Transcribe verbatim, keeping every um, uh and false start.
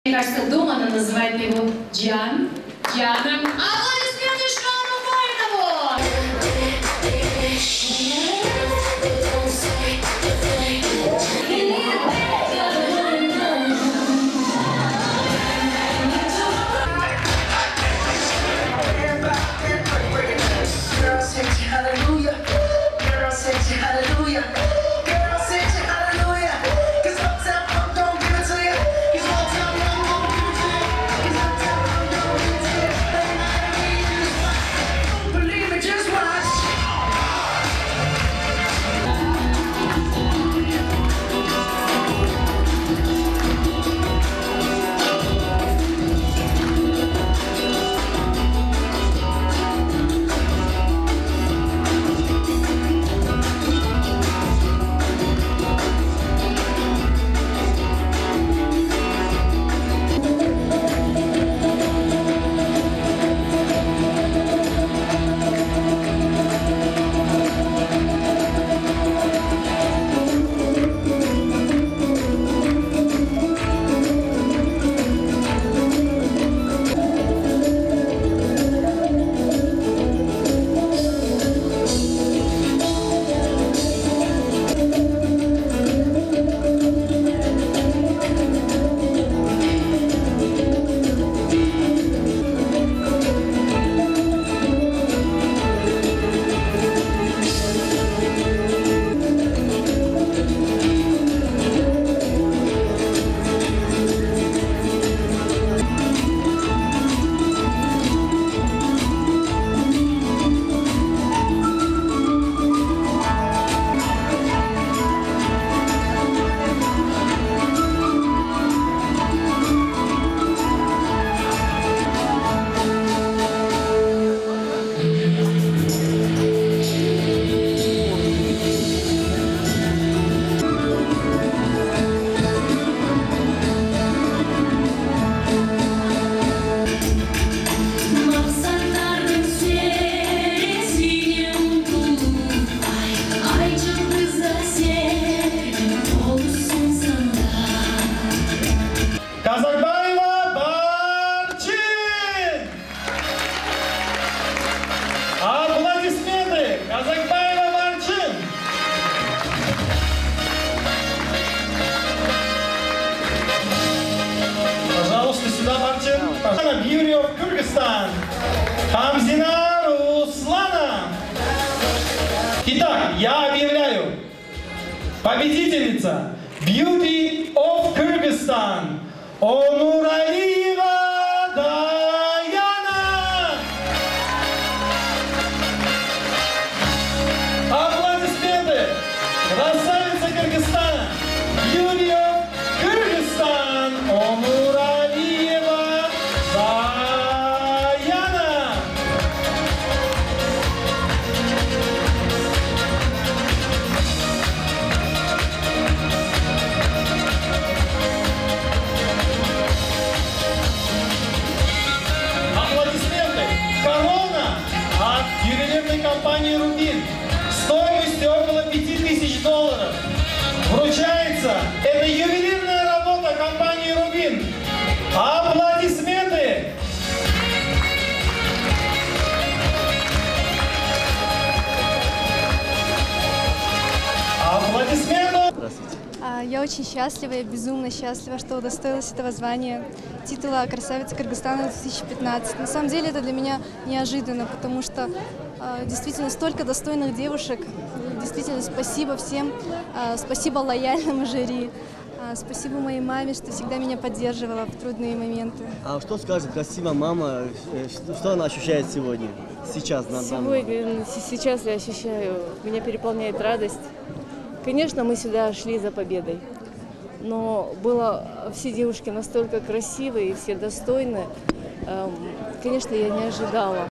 Мне кажется, дома она называет его Джан. Джаном. Аплодисменты Шану Войнову! Казакбаева Барчин! Аплодисменты! Казакбаева Барчин! Пожалуйста, сюда, Барчин. Пожалуйста, Beauty of Kyrgyzstan. Хамзина Руслана. Итак, я объявляю. Победительница Beauty of Kyrgyzstan. Онуралиева Даяна! Аплодисменты! Красавица Кыргызстана! Beauty of Kyrgyzstan! Онуралиева Даяна! От ювелирной компании «Рубин» стоимостью около пяти тысяч долларов вручается. Это ювелирная работа компании «Рубин». Аплодисменты! Аплодисменты! Я очень счастлива, я безумно счастлива, что удостоилась этого звания, титула «Красавица Кыргызстана две тысячи пятнадцать». На самом деле это для меня неожиданно, потому что действительно столько достойных девушек. Действительно спасибо всем, спасибо лояльному жюри, спасибо моей маме, что всегда меня поддерживала в трудные моменты. А что скажет красивая мама, что она ощущает сегодня, сейчас? На Сегодня, сейчас я ощущаю, меня переполняет радость. Конечно, мы сюда шли за победой, но было, все девушки настолько красивые, все достойные. Конечно, я не ожидала.